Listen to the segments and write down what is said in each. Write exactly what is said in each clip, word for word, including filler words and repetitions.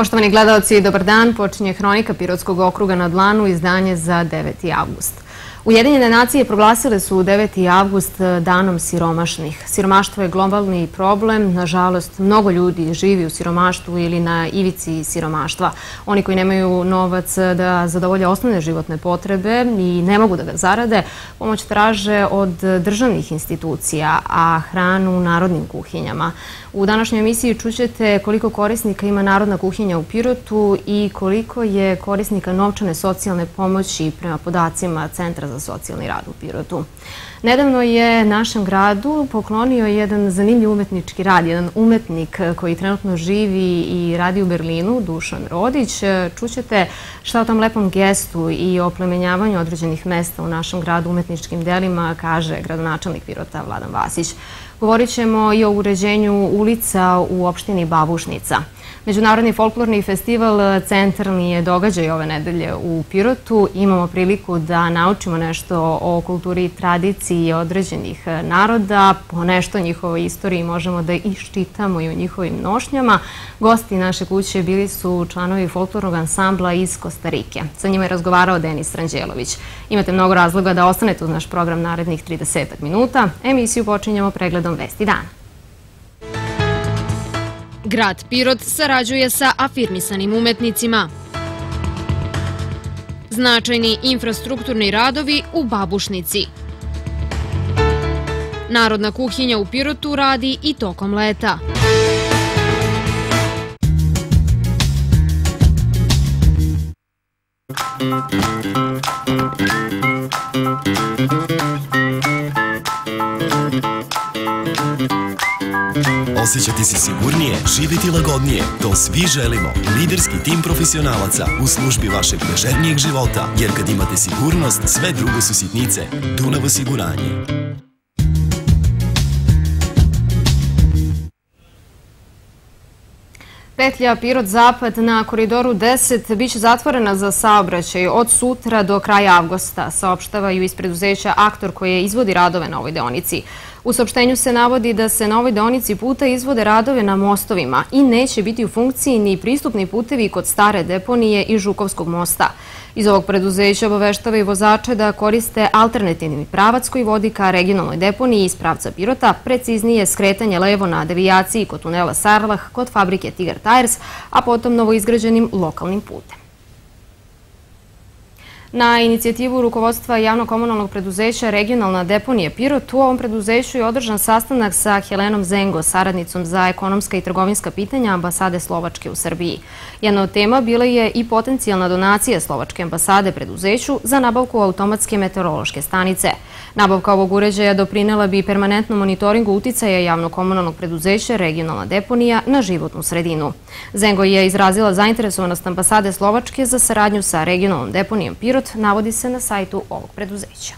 Poštovani gledalci, dobar dan. Počinje Hronika Pirotskog okruga na dlanu, izdanje za deveti avgust. Ujedinjene nacije proglasile su deveti avgust danom siromašnih. Siromaštvo je globalni problem. Nažalost, mnogo ljudi živi u siromaštvu ili na ivici siromaštva. Oni koji nemaju novac da zadovolje osnovne životne potrebe i ne mogu da ga zarade, pomoć traže od državnih institucija, a hranu u narodnim kuhinjama. U današnjoj emisiji čućete koliko korisnika ima Narodna kuhinja u Pirotu i koliko je korisnika novčane socijalne pomoći prema podacima Centra za socijalni rad u Pirotu. Nedavno je našem gradu poklonio jedan zanimljiv umetnički rad, jedan umetnik koji trenutno živi i radi u Berlinu, Dušan Rodić. Čućete šta o tom lepom gestu i oplemenjavanju određenih mesta u našem gradu umetničkim delima kaže gradonačelnik Pirota Vladan Vasić. Govorit ćemo i o uređenju ulica u opštini Babušnica. Međunarodni folklorni festival centralni je događaj ove nedelje u Pirotu. Imamo priliku da naučimo nešto o kulturi i tradiciji određenih naroda, po nešto o njihovoj istoriji možemo da iščitamo i o njihovim nošnjama. Gosti naše kuće bili su članovi folklornog ansambla iz Kostarike. Sa njima je razgovarao Denis Ranđelović. Imate mnogo razloga da ostanete uz naš program narednih trideset minuta. Emisiju počinjemo pregledom vesti dana. Grad Pirot sarađuje sa afirmisanim umetnicima. Značajni infrastrukturni radovi u Babušnici. Narodna kuhinja u Pirotu radi i tokom leta. Osjećati se sigurnije, živjeti lagodnije, to svi želimo. Liderski tim profesionalaca u službi vašeg ležernijeg života, jer kad imate sigurnost, sve drugo su sitnice. Dunav osiguranje. Petlja Pirot-Zapad na koridoru deset biće zatvorena za saobraćaj od sutra do kraja avgusta, saopštavaju iz preduzeća Aktor koje izvodi radove na ovoj deonici. U saopštenju se navodi da se na ovoj deonici puta izvode radove na mostovima i neće biti u funkciji ni pristupni putevi kod stare deponije i Žukovskog mosta. Iz ovog preduzeća obaveštava i vozače da koriste alternativni pravac koji vodi ka regionalnoj deponiji iz pravca Pirota, preciznije skretanje levo na devijaciji kod tunela Sarlah kod fabrike Tigar Tires, a potom novoizgrađenim lokalnim putem. Na inicijativu rukovodstva javno-komunalnog preduzeća Regionalna deponija Pirot, u ovom preduzeću je održan sastanak sa Helenom Zengo, saradnicom za ekonomska i trgovinska pitanja ambasade Slovačke u Srbiji. Jedna od tema bila je i potencijalna donacija Slovačke ambasade preduzeću za nabavku automatske meteorološke stanice. Nabavka ovog uređaja doprinela bi permanentnom monitoringu uticaja javno-komunalnog preduzeća Regionalna deponija na životnu sredinu. Zengo je izrazila zainteresovanost ambasade Slovačke za saradnju sa Regionalnom deponijom Pirot, navodi se na sajtu ovog preduzeća.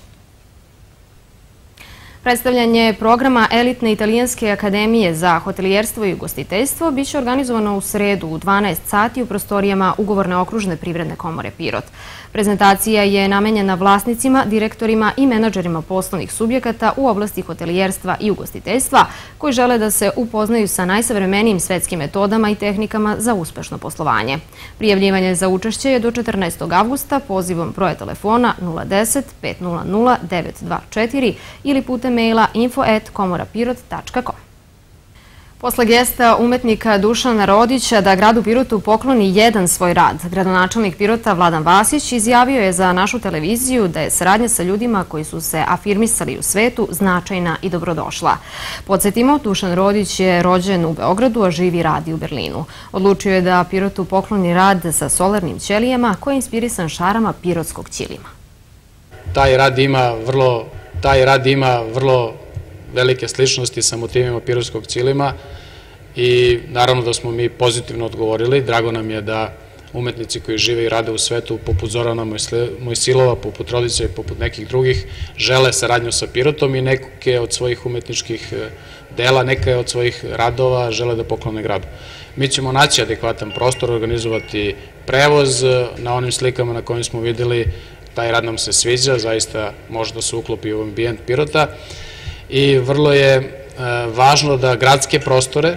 Predstavljanje programa Elitne italijanske akademije za hotelijerstvo i ugostiteljstvo biće organizovano u sredu u dvanaest sati u prostorijama Ugovorne okružne privredne komore Pirot. Prezentacija je namenjena vlasnicima, direktorima i menadžerima poslovnih subjekata u oblasti hotelijerstva i ugostiteljstva koji žele da se upoznaju sa najsavremenijim svetskim metodama i tehnikama za uspešno poslovanje. Prijavljivanje za učešće je do četrnaestog avgusta pozivom broja telefona nula deset pet nula nula devet dva četiri ili putem maila info at komorapirot tačka com. Posle gesta umetnika Dušana Rodića da gradu Pirotu pokloni jedan svoj rad, gradonačelnik Pirota Vladan Vasić izjavio je za našu televiziju da je saradnja sa ljudima koji su se afirmisali u svetu značajna i dobrodošla. Podsjetimo, Dušan Rodić je rođen u Beogradu, a živi i radi u Berlinu. Odlučio je da Pirotu pokloni rad sa solarnim ćelijama koji je inspirisan šarama pirotskog ćilima. Taj rad ima vrlo, taj rad ima vrlo velike sličnosti sa motivima pirotskog ćilima i naravno da smo mi pozitivno odgovorili. Drago nam je da umetnici koji žive i rade u svetu, poput Zorana Mojsilova, poput Rodića i poput nekih drugih, žele saradnju sa Pirotom i neke od svojih umetničkih dela, neke od svojih radova žele da poklone gradu. Mi ćemo naći adekvatan prostor, organizovati prevoz. Na onim slikama na kojim smo videli, taj rad nam se sviđa, zaista može da se uklopi u ambijent Pirota. I vrlo je važno da gradske prostore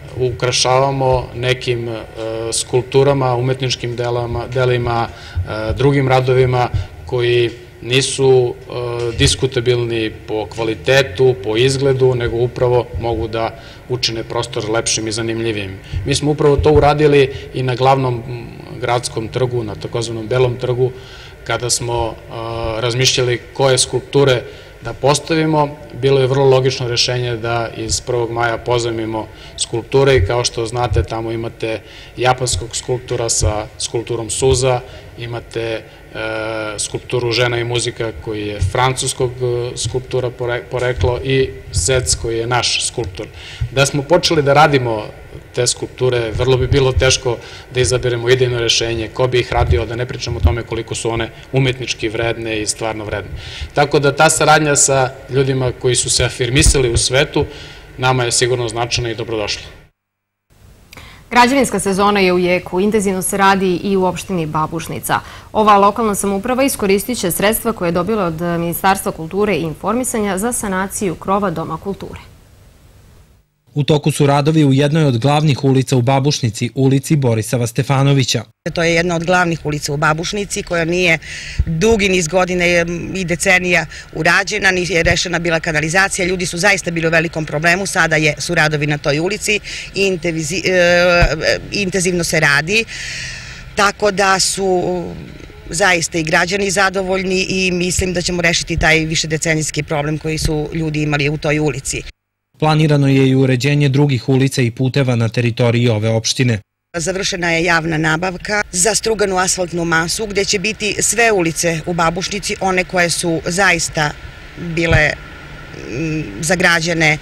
ukrašavamo nekim skulpturama, umetničkim delima, drugim radovima koji nisu diskutabilni po kvalitetu, po izgledu, nego upravo mogu da učine prostor lepšim i zanimljivijim. Mi smo upravo to uradili i na glavnom gradskom trgu, na takozvanom Belom trgu, kada smo razmišljali koje skulpture da postavimo. Bilo je vrlo logično rešenje da iz prvog maja pozajmimo skulpture i kao što znate tamo imate japanskog skulptura sa skulpturom suza, imate skulpturu Žena i muzika koji je francuskog skulptura poreklo i Zec koji je naš skulptor. Da smo počeli da radimo te skulpture, vrlo bi bilo teško da izaberemo idejno rešenje, ko bi ih radio, da ne pričamo o tome koliko su one umetnički vredne i stvarno vredne. Tako da ta saradnja sa ljudima koji su se afirmisali u svetu, nama je sigurno značajna i dobrodošla. Građevinska sezona je u jeku, intenzivno se radi i u opštini Babušnica. Ova lokalna samouprava iskoristit će sredstva koje je dobila od Ministarstva kulture i informisanja za sanaciju krova Doma kulture. U toku su radovi u jednoj od glavnih ulica u Babušnici, ulici Borisava Stefanovića. To je jedna od glavnih ulica u Babušnici koja nije dugi niz godine i decenija urađena, nije je rešena bila kanalizacija. Ljudi su zaista bili u velikom problemu, sada su radovi na toj ulici i intenzivno se radi, tako da su zaista i građani zadovoljni i mislim da ćemo rešiti taj višedecenijski problem koji su ljudi imali u toj ulici. Planirano je i uređenje drugih ulica i puteva na teritoriji ove opštine. Završena je javna nabavka za struganu asfaltnu masu gde će biti sve ulice u Babušnici, one koje su zaista bile za građane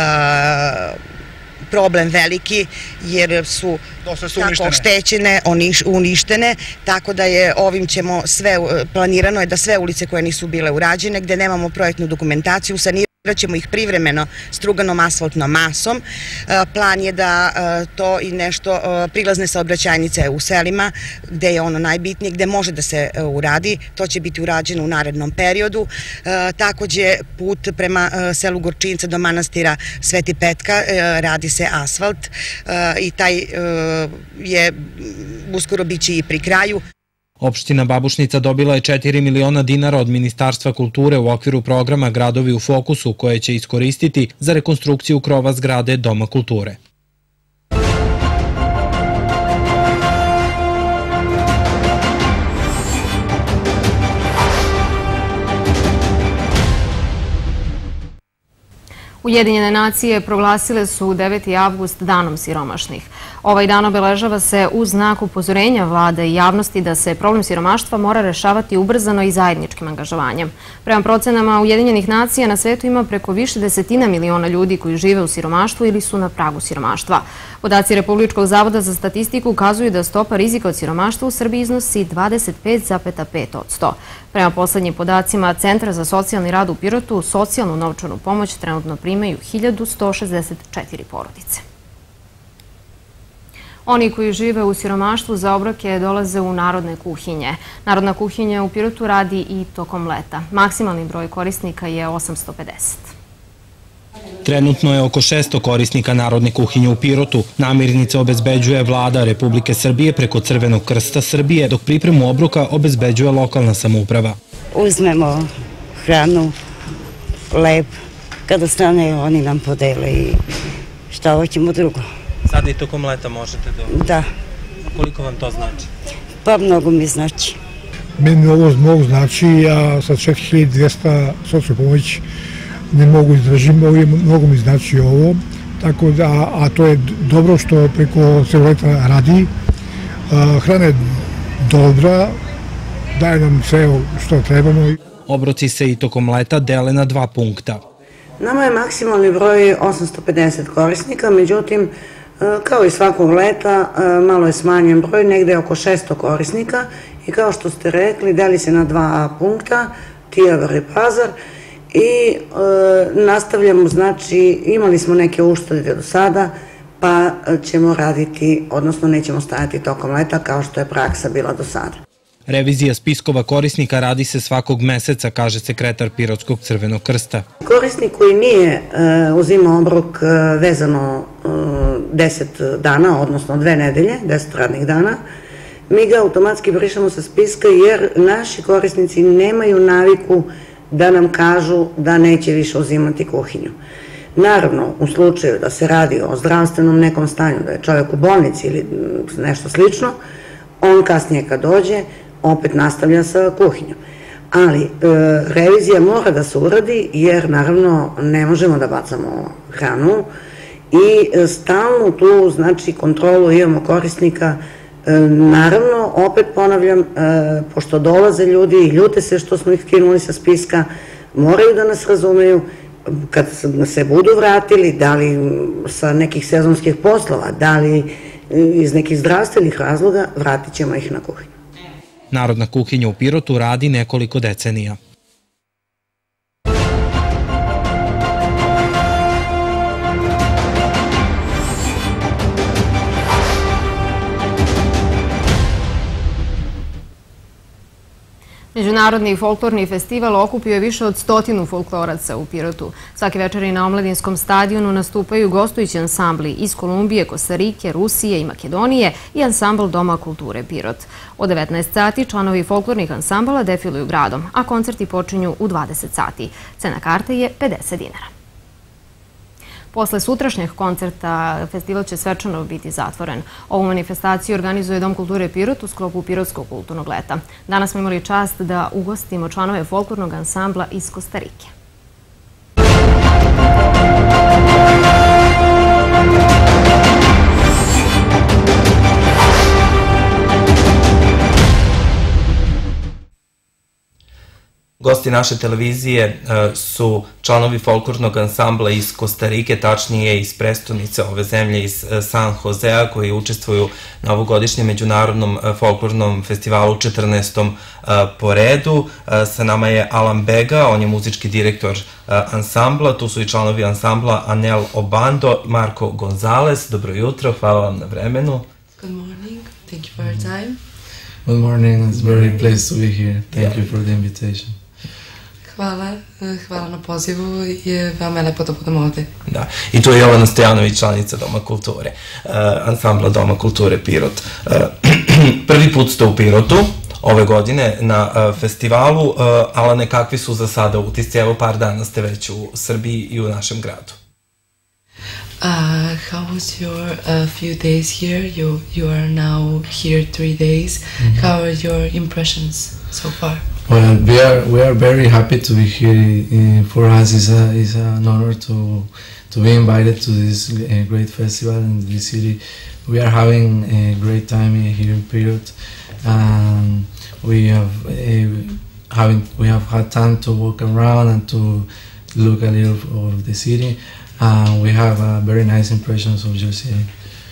problem veliki jer su tako oštećene, uništene, tako da je ovim ćemo sve, planirano je da sve ulice koje nisu bile urađene, gde nemamo projektnu dokumentaciju, saniramo ćemo ih privremeno struganom asfaltnom masom. Plan je da to i nešto prilazne saobraćajnice u selima, gde je ono najbitnije, gde može da se uradi. To će biti urađeno u narednom periodu. Takođe, put prema selu Gorčinca do manastira Sveti Petka radi se asfalt i taj je uskoro biće i pri kraju. Opština Babušnica dobila je četiri miliona dinara od Ministarstva kulture u okviru programa Gradovi u fokusu koje će iskoristiti za rekonstrukciju krova zgrade Doma kulture. Ujedinjene nacije proglasile su deveti avgust danom siromašnih. Ovaj dan obeležava se u znak upozorenja vlade i javnosti da se problem siromaštva mora rešavati ubrzano i zajedničkim angažovanjem. Prema procenama Ujedinjenih nacija na svetu ima preko više desetina miliona ljudi koji žive u siromaštvu ili su na pragu siromaštva. Podaci Republičkog zavoda za statistiku ukazuju da stopa rizika od siromaštva u Srbiji iznosi dvadeset pet zarez pet posto. Prema poslednjim podacima Centra za socijalni rad u Pirotu, socijalnu novčanu pomoć trenutno primaju hiljadu sto šezdeset četiri porodice. Oni koji žive u siromaštvu za obroke dolaze u narodne kuhinje. Narodna kuhinja u Pirotu radi i tokom leta. Maksimalni broj korisnika je osamsto pedeset. Trenutno je oko šesto korisnika Narodne kuhinje u Pirotu. Namirnice obezbeđuje vlada Republike Srbije preko Crvenog krsta Srbije, dok pripremu obroka obezbeđuje lokalna samouprava. Uzmemo hranu, lep, kada stane oni nam podele i šta hoćemo drugo. Sada i tokom leta možete da... Da. Koliko vam to znači? Pa mnogo mi znači. Meni ovo mnogo znači, ja sa četiri hiljade dvesta socijalnu pomoć ne mogu izdržiti, mnogo mi znači ovo, tako da, a to je dobro što preko celog leta radi. Hrana je dobra, daje nam sve što trebamo. Obroci se i tokom leta dele na dva punkta. Nama je maksimalni broj osamsto pedeset korisnika, međutim, kao i svakog leta, malo je smanjen broj, negde oko šesto korisnika i kao što ste rekli, deli se na dva punkta, Tijavar i Pazar, i nastavljamo, znači imali smo neke uštede do sada, pa ćemo raditi, odnosno nećemo stajati tokom leta kao što je praksa bila do sada. Revizija spiskova korisnika radi se svakog meseca, kaže sekretar Pirotskog Crvenog krsta. Korisnik koji nije uzimao obrok vezano deset dana, odnosno dve nedelje, deset radnih dana, mi ga automatski brišemo sa spiska jer naši korisnici nemaju naviku da nam kažu da neće više uzimati kuhinju. Naravno, u slučaju da se radi o zdravstvenom nekom stanju, da je čovjek u bolnici ili nešto slično, on kasnije kad dođe, opet nastavlja sa kuhinjom. Ali revizija mora da se uradi jer naravno ne možemo da bacamo hranu i stalno tu znači kontrolu imamo korisnika. Naravno, opet ponavljam, pošto dolaze ljudi i ljute se što smo ih skinuli sa spiska, moraju da nas razumeju, kad se budu vratili, da li sa nekih sezonskih poslova, da li iz nekih zdravstvenih razloga, vratit ćemo ih na kuhinju. Narodna kuhinja u Pirotu radi nekoliko decenija. Međunarodni folklorni festival okupio je više od stotinu folkloraca u Pirotu. Svake večeri na Omladinskom stadionu nastupaju gostujući ansambli iz Kolumbije, Kostarike, Rusije i Makedonije i ansambl Doma kulture Pirot. Od devetnaest sati članovi folklornih ansambala defiluju gradom, a koncerti počinju u dvadeset sati. Cena karte je pedeset dinara. Posle sutrašnjeg koncerta festival će svečano biti zatvoren. Ovu manifestaciju organizuje Dom kulture Pirot u sklopu Pirotskog kulturnog leta. Danas smo imali čast da ugostimo članove folklornog ansambla iz Kostarike. Gosti naše televizije su članovi folklornog ansambla iz Kostarike, tačnije iz prestonice ove zemlje, iz San Josea, koji učestvuju na ovogodišnjem međunarodnom folklornom festivalu četrnaestom po redu. Sa nama je Alan Bega, on je muzički direktor ansambla, tu su i članovi ansambla Anel Obando i Marko Gonzalez. Dobro jutro, hvala vam na vremenu. Good morning, thank you for your time. Good morning, it's very pleased to be here. Thank you for the invitation. Hvala, hvala na pozivu i je veoma je lepo da budemo ovde. Da, i tu je Jovana Stojanović, članica Doma kulture, ansambla Doma kulture Pirot. Prvi put ste u Pirotu ove godine na festivalu, Alane, kakvi su za sada utisci? Evo par dana ste već u Srbiji i u našem gradu. Uh, how was your uh, few days here? You you are now here three days. Mm-hmm. How are your impressions so far? Well, we are we are very happy to be here. Uh, for us, is a is an honor to to be invited to this uh, great festival in the city. We are having a great time here in Pirot, and we have uh, having we have had time to walk around and to look a little of the city. Uh, we have uh, very nice impressions of your city.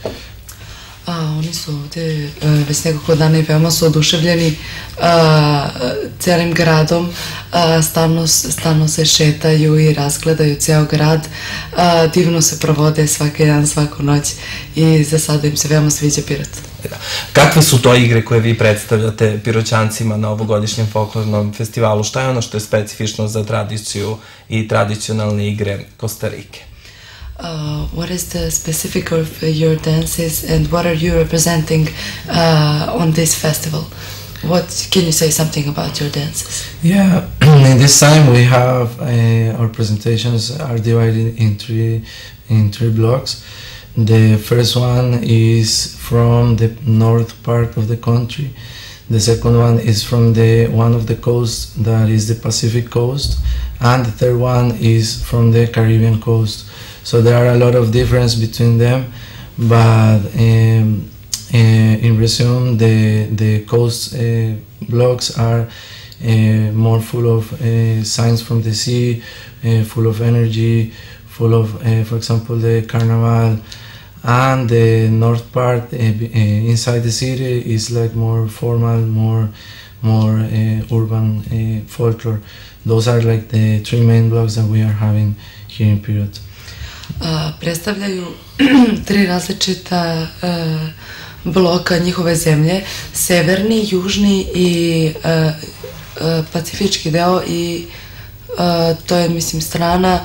A, oni su ovde uh, već nekoliko dana i veoma su oduševljeni uh, celim gradom, uh, stalno, stalno se šetaju i razgledaju ceo grad, uh, divno se provode svaki dan, svaku noć i za sada im se veoma sviđa Pirot. Kakve su to igre koje vi predstavljate Piroćancima na ovogodišnjem folklornom festivalu? Šta je ono što je specifično za tradiciju i tradicionalne igre Kostarike? Uh, what is the specific of your dances and what are you representing uh, on this festival? What can you say something about your dances? Yeah, in this time we have uh, our presentations are divided in three in three blocks. The first one is from the north part of the country. The second one is from the one of the coasts that is the Pacific coast, and the third one is from the Caribbean coast. So there are a lot of difference between them, but um, uh, in resume, the the coast uh, blocks are uh, more full of uh, signs from the sea, uh, full of energy, full of, uh, for example, the carnival, and the north part uh, uh, inside the city is like more formal, more more uh, urban uh, folklore. Those are like the three main blocks that we are having here in Pirot. Uh, predstavljaju tri različita uh, bloka njihove zemlje, severni, južni i uh, uh, pacifički deo i to je, mislim, strana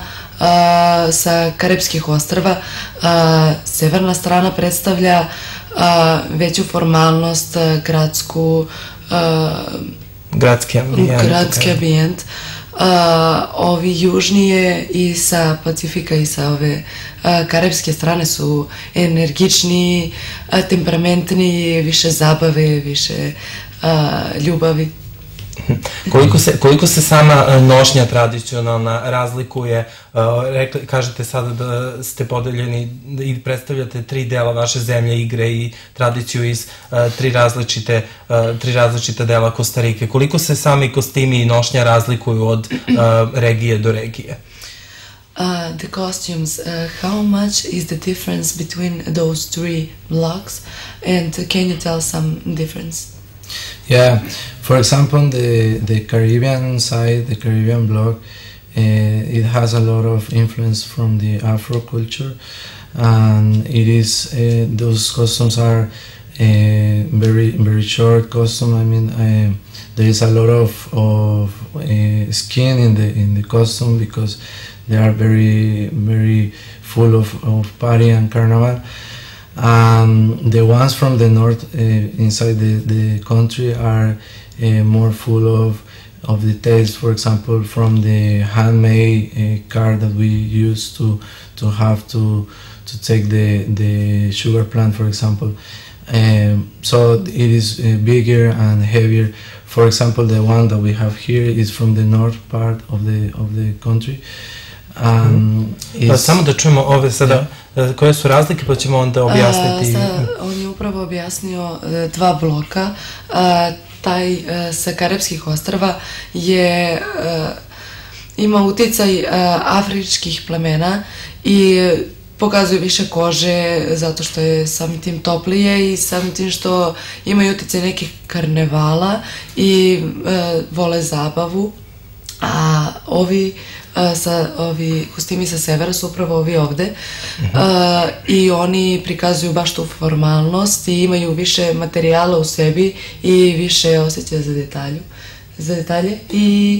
sa Karipskih ostrva. Severna strana predstavlja veću formalnost, gradsku, gradski ambijent. Gradski ambijent. Ovi južnije i sa Pacifika i sa ove karipske strane su energičniji, temperamentniji, više zabave, više ljubavi. Koliko se, koliko se sama nošnja tradicionalna razlikuje? Rekli, kažete sada da ste podeljeni i predstavljate tri dela vaše zemlje, igre i tradiciju iz tri različite, tri različita dela Kostarike. Koliko se sami kostimi i nošnja razlikuju od regije do regije? Uh, the costumes, uh, how much is the difference between those three blocks, and can you tell some difference? Yeah, for example, the, the Caribbean side, the Caribbean bloc, uh, it has a lot of influence from the Afro culture, and it is, uh, those costumes are uh, very very short costume. I mean, uh, there is a lot of, of uh, skin in the in the costume because they are very very full of, of party and carnival. Um, the ones from the north uh, inside the, the country are uh, more full of of details. For example, from the handmade uh, card that we used to to have to to take the the sugar plant, for example. Um, so it is uh, bigger and heavier. For example, the one that we have here is from the north part of the of the country. Um, pa samo da čujemo ove sada, koje su razlike, pa ćemo onda objasniti. On je upravo objasnio dva bloka. Taj sa Karipskih ostrva je ima uticaj afričkih plemena i pokazuje više kože zato što je samim tim toplije i samim tim što imaju uticaj nekih karnevala i vole zabavu. A ovi sa ovi kostimi sa severa su upravo ovi ovde i oni prikazuju baš tu formalnost i imaju više materijala u sebi i više osjećaja za detalju za detalje i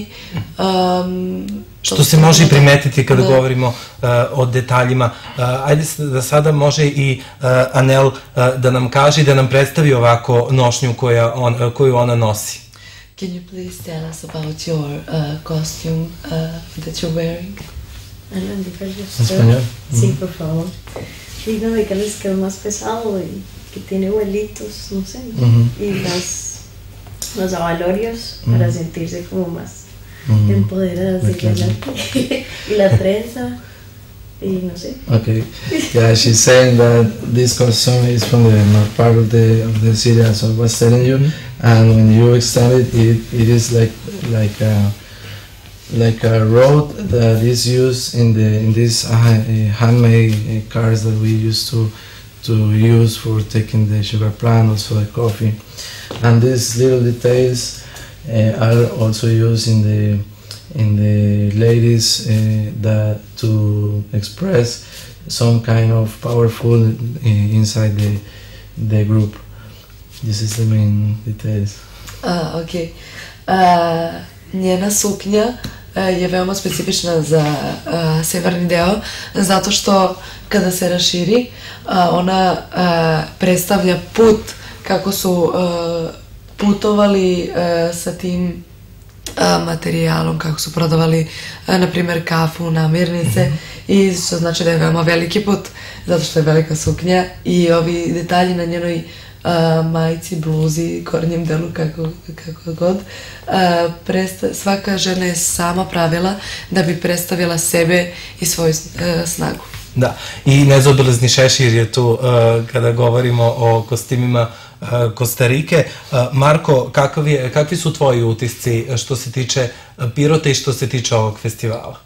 što se može i primetiti kada govorimo o detaljima. Ajde da sada može i Anel da nam kaže i da nam predstavi ovako nošnju koju ona nosi. Can you please tell us about your uh, costume uh, that you're wearing? En español. Sí, por favor. Y no, y que es que es más pesado y que tiene vuelitos, no sé, uh-huh. y las, los abalorios uh-huh. para sentirse como más uh-huh. empoderadas y, y la trenza. Y no sé. Okay. Yeah, she's saying that this costume is from the north part of the of the city, as I was telling you, and when you extend it, it, it is like like a like a road that is used in the in these uh, handmade cars that we used to to use for taking the sugar plant, also the coffee, and these little details uh, are also used in the in the ladies uh, that to express some kind of powerful uh, inside the the group. This is the main details. Ah, okay. Uh, njena suknja uh, je veoma specifična za uh, severni deo, zato što kada se raširi, uh, ona uh, predstavlja put kako su uh, putovali uh, sa tim materijalom, kako su prodavali, na primjer, kafu, namirnice i što znači da je veoma veliki put, zato što je velika suknja i ovi detalji na njenoj majici, bluzi, gornjem delu, kako god. Svaka žena je sama pravila da bi predstavila sebe i svoju snagu. Da, i nezaobilazni šešir je tu kada govorimo o kostimima Kostarike. Marko, kakvi su tvoji utisci što se tiče Pirota i što se tiče ovog festivala?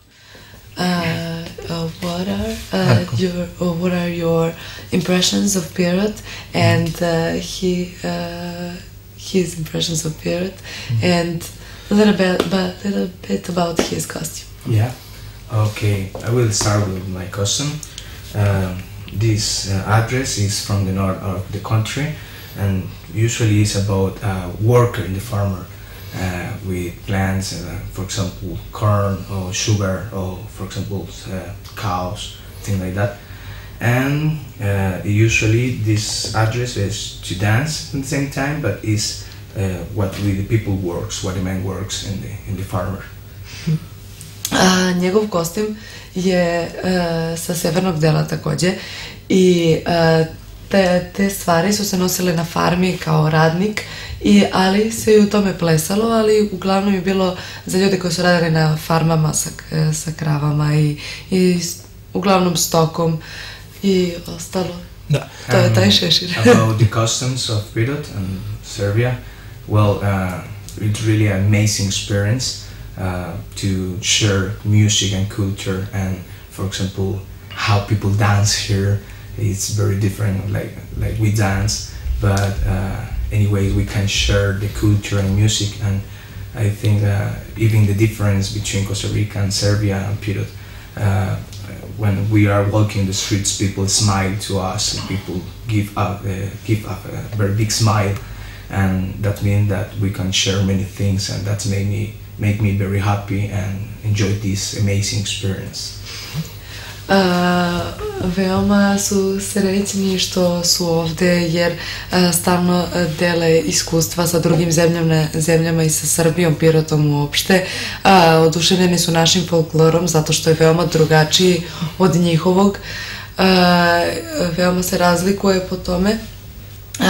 What are your impressions of Pirot and his impressions of Pirot and a little bit about his costume? Yeah, okay, I will start with my costume. This address is from the north of the country, and usually it's about a worker in the farmer. uh, with plants, uh, for example, corn or sugar, or for example, uh, cows, things like that. And uh, usually this address is to dance at the same time, but is uh, what the people works, what the man works in the in the farmer. A, njegov kostim je uh, sa severnog dela takođe i uh, te, te stvari su se nosile na farmi kao radnik, i, ali se i u tome plesalo, ali uglavnom je bilo za ljude koji su radili na farmama sa, sa kravama i, i uglavnom stokom i ostalo. Da. To je taj šešir. About the customs of Pirot and Serbia, well, uh, it's really an amazing experience. Uh, to share music and culture, and for example how people dance here, it's very different, like like we dance, but uh, anyway we can share the culture and music. And I think uh, even the difference between Costa Rica and Serbia and Pirot, uh, when we are walking the streets, people smile to us, and people give up uh, give up a very big smile, and that means that we can share many things, and that's made me make me very happy and enjoy this amazing experience. Uh, veoma su srećni što su ovde, jer uh, stalno dele iskustva sa drugim zemljama, zemljama i sa Srbijom, Pirotom uopšte. Uh, oduševljeni su našim folklorom zato što je veoma drugačiji od njihovog. Uh, veoma se razlikuje po tome uh,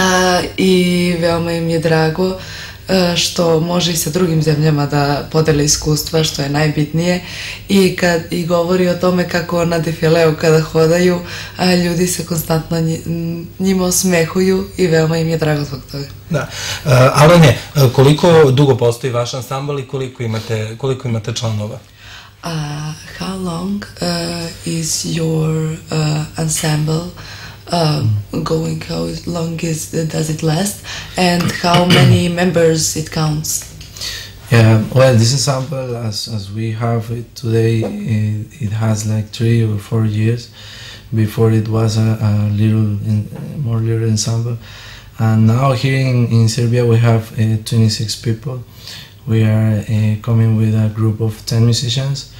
i veoma im je drago što može i sa drugim zemljama da podele iskustva, što je najbitnije, i kad i govori o tome kako na defileu kada hodaju, a ljudi se konstantno njima osmehuju i veoma im je drago zbog toga. Da. Uh, Alene, koliko dugo postoji vaš ansambl i koliko imate, koliko imate članova? Uh, how long uh, is your uh, ensemble Um, going, how long is does it last, and how many members it counts? Yeah, well, this ensemble, as as we have it today, it, it has like three or four years. Before it was a, a little, in, more little ensemble, and now here in, in Serbia we have uh, twenty-six people. We are uh, coming with a group of ten musicians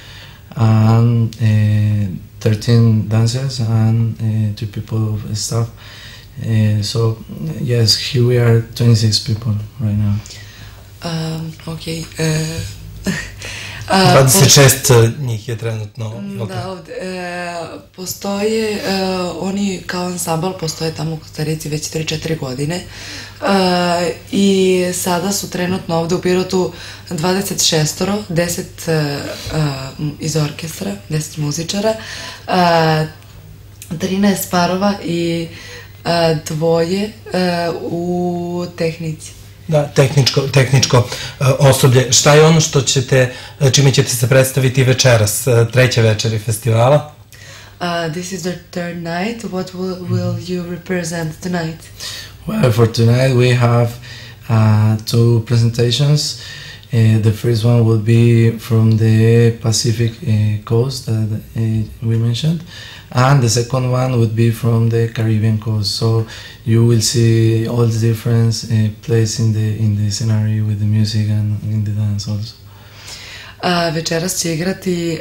and uh, thirteen dancers and uh, two people of staff. Uh, so yes, here we are twenty-six people right now. Um, okay. Uh, dvadeset šest njih je trenutno. Da, ovde, e, postoje, e, oni kao ansambl postoje tamo u Kostarici već tri četiri godine e, i sada su trenutno ovde u Pirotu dvadeset šestoro, deset e, iz orkestra, deset muzičara, e, trinaest parova i e, dvoje e, u tehnici. Da, tehničko, tehničko uh, osoblje. Šta je ono što ćete, čime ćete se predstaviti večeras, uh, treće večeri festivala? Uh, this is the third night. What will, will you represent tonight? Well, for tonight we have uh, two presentations. Uh, the first one will be from the Pacific uh, coast that uh, we mentioned, and the second one would be from the Caribbean coast. So you will see all the difference uh, plays in the in the scenario with the music and in the dance also. Uh, večeras će igrati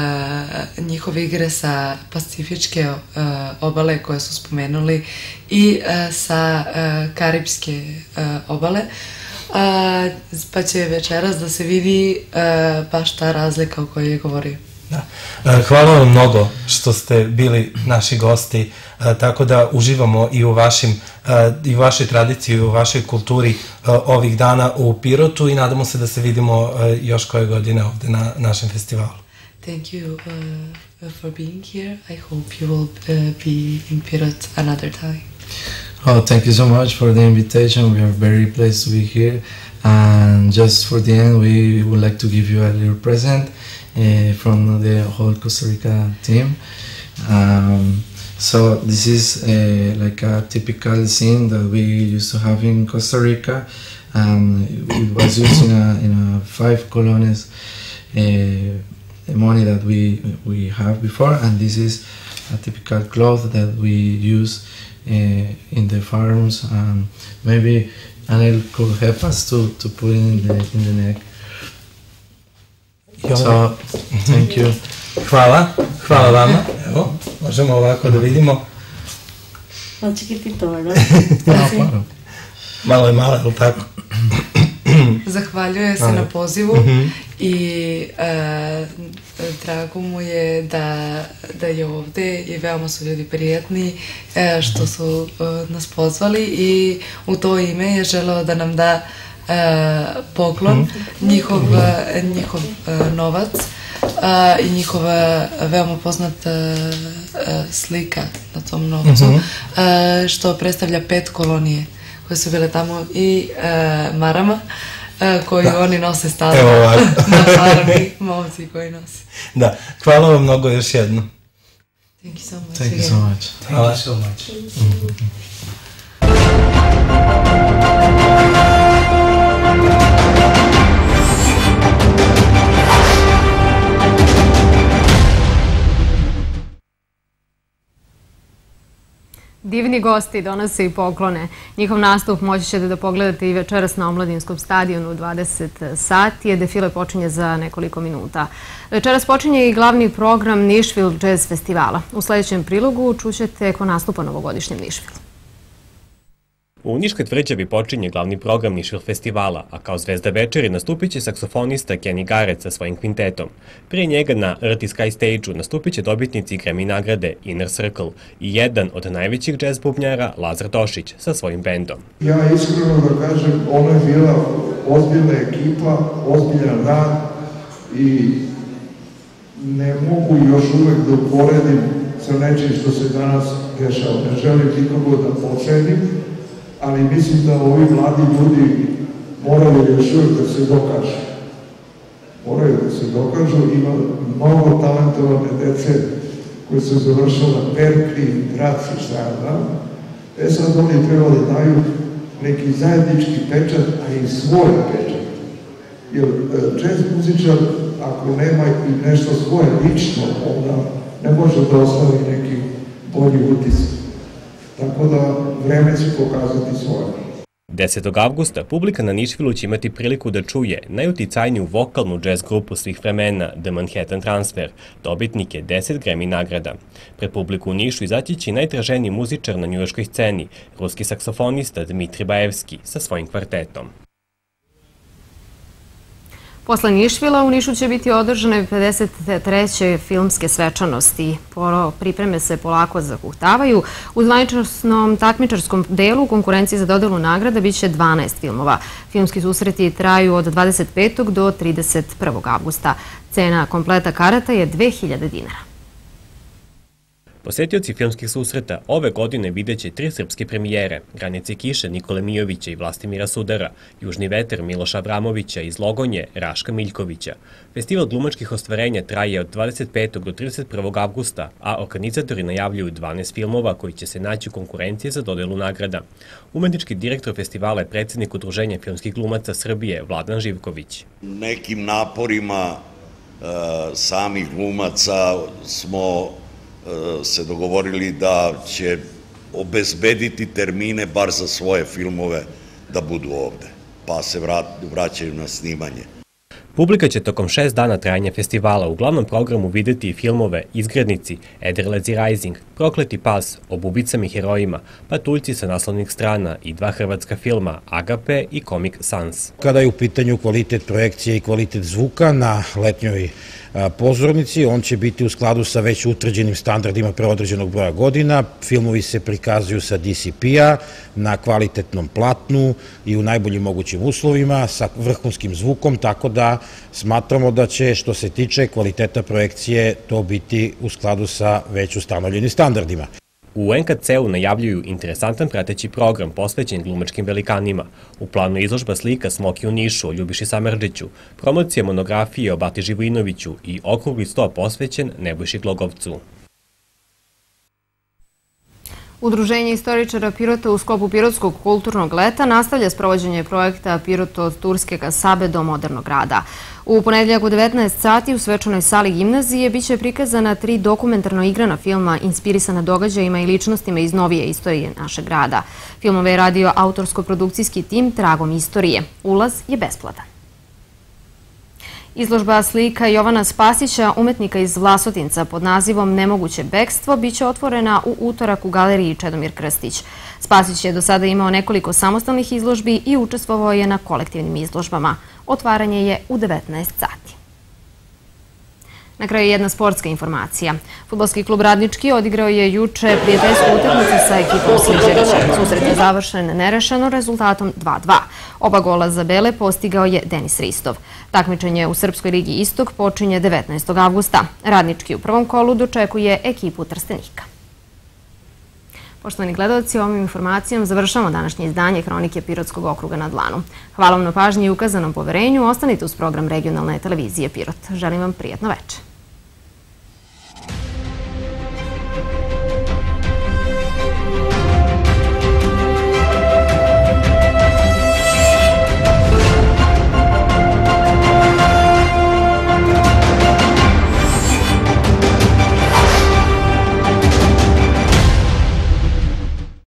uh, njihove igre sa pacifičke uh, obale koje su spomenuli i uh, sa uh, karibske uh, obale. Uh, pa će večeras da se vidi uh, baš ta razlika o kojoj je govorio. Da. Hvala vam mnogo što ste bili naši gosti, tako da uživamo i u vašim, i u vašoj tradiciji, i u vašoj kulturi ovih dana u Pirotu i nadamo se da se vidimo još koje godine ovde na našem festivalu. Thank you uh, for being here. I hope you will uh, be in Pirot another time. Oh, thank you so much for the invitation. We are very pleased to be here. And just for the end, we would like to give you a little present uh, from the whole Costa Rica team. Um, so this is uh, like a typical scene that we used to have in Costa Rica. Um, it was used in a, in a five colonnes uh, the money that we we have before, and this is a typical cloth that we use uh, in the farms, and maybe Anel could help us to to put it in the in the neck. So, thank you. Hvala, hvala vama. Evo, možemo ovako da vidimo. Malo chiquitito, ¿verdad? Malo je malo, je li tako? Zahvaljuje se na pozivu i drago mu je da je ovde i veoma su ljudi prijatni što su nas pozvali i u to ime je želeo da nam da poklon, njihov novac i njihova veoma poznata slika na tom novcu, što predstavlja pet kolonije koje su bile tamo i marama koju oni nose stalno na farmi, momci koji nose. Da, hvala vam mnogo još jednom. Thank you so much. Thank you so much. Thank you so much. Divni gosti donose i poklone. Njihov nastup moći ćete da pogledate i večeras na Omladinskom stadionu u dvadeset sati, a defile počinje za nekoliko minuta. Večeras počinje i glavni program Nashville Jazz Festivala. U sljedećem prilogu čućete ko nastupa novogodišnjem Nashville. U Niškoj tvrđavi počinje glavni program Nashville festivala, a kao zvezda večeri nastupit će saksofonista Kenny Garrett sa svojim kvintetom. Prije njega na Earthy Sky stage-u nastupit će dobitnici Grammy nagrade Inner Circle i jedan od najvećih jazz bubnjara Lazar Tošić sa svojim bendom. Ja iskreno da kažem, ono je bila ozbiljna ekipa, ozbiljan rad i ne mogu još uvek da uporedim sa nečim što se danas dešava. Ne želim nikogo da pocenim, ali mislim da ovi mladi ljudi moraju još uvijek da se dokažu. Moraju da se dokažu, ima mnogo talentovane dece koje su završile na Berkeley, Graci, šta ja znam. E sad oni treba da daju neki zajednički pečat, a i svoj pečat. Jer jazz muzičar, ako nema i nešto svoje lično, onda ne može da ostavi neki bolji utisak. Tako da vreme će pokazati svoje. desetog avgusta publika na Nashvilleu će imati priliku da čuje najuticajniju vokalnu jazz grupu svih vremena, The Manhattan Transfer, dobitnike deset Grammy nagrada. Pred publiku u Nišu izaći će i najtraženiji muzičar na njujorškoj sceni, ruski saksofonista Dmitri Baevski sa svojim kvartetom. Posle Nashvillea u Nišu će biti održane pedeset treće filmske svečanosti. Pripreme se polako zahuktavaju. U zvaničnom takmičarskom delu konkurencije za dodelu nagrada biće dvanaest filmova. Filmski susreti traju od dvadeset petog do trideset prvog avgusta. Cena kompleta karata je dve hiljade dinara. Posetioci filmskih susreta ove godine videće tri srpske premijere, Granice kiše Nikole Mijovića i Vlastimira Sudara, Južni veter Miloša Abramovića i Zlogonje Raška Miljkovića. Festival glumačkih ostvarenja traje od dvadeset petog do trideset prvog avgusta, a organizatori najavljuju dvanaest filmova koji će se naći u konkurenciji za dodelu nagrada. Umetnički direktor festivala je predsjednik Udruženja filmskih glumaca Srbije, Vladan Živković. Nekim naporima samih glumaca smo se dogovorili da će obezbediti termine bar za svoje filmove da budu ovde, pa se vraćaju na snimanje. Publika će tokom šest dana trajanja festivala u glavnom programu videti i filmove Izgrednici, Ederlezi Rising, Prokleti pas, O bubicama i herojima, Patuljci sa naslovnih strana i dva hrvatska filma Agape i Komik Sans. Kada je u pitanju kvalitet projekcije i kvalitet zvuka na letnjoj pozornici, on će biti u skladu sa već utvrđenim standardima preodređenog broja godina. Filmovi se prikazuju sa D C P-a na kvalitetnom platnu i u najboljim mogućim uslovima sa vrhunskim zvukom, tako da smatramo da će, što se tiče kvaliteta projekcije, to biti u skladu sa već ustanovljenim standardima. U N K C-u najavljuju interesantan prateći program posvećen glumačkim velikanima. U planu je izložba slika Smoki u Nišu o Ljubiši Samardžiću, promocija monografije o Bati Živojinoviću i okrugli sto posvećen Nebojši Glogovcu. Udruženje istoričara Pirota u sklopu Pirotskog kulturnog leta nastavlja sprovođenje projekta Pirot od Turske kasabe do modernog grada. U ponedeljak u devetnaest sati u svečanoj sali gimnazije biće prikazana tri dokumentarno igrana filma inspirisana događajima i ličnostima iz novije istorije našeg grada. Filmove je radio autorsko-produkcijski tim Tragom istorije. Ulaz je besplatan. Izložba slika Jovana Spasića, umetnika iz Vlasotinca pod nazivom Nemoguće bekstvo, biće otvorena u utorak u galeriji Čedomir Krstić. Spasić je do sada imao nekoliko samostalnih izložbi i učestvovao je na kolektivnim izložbama. Otvaranje je u devetnaest sati. Na kraju jedna sportska informacija. Fudbalski klub Radnički odigrao je juče prijateljsku utakmicu sa ekipom Sinđerića. Susret je završen nerešeno rezultatom dva dva. Oba gola za Bele postigao je Denis Ristov. Takmičenje u Srpskoj ligi Istok počinje devetnaestog avgusta. Radnički u prvom kolu dočekuje ekipu Trstenika. Poštovani gledalci, ovom informacijom završamo današnje izdanje Hronike Pirotskog okruga na dlanu. Hvala vam na pažnji i ukazanom poverenju. Ostanite uz program regionalne televizije Pirot. Želim vam prijatno večer.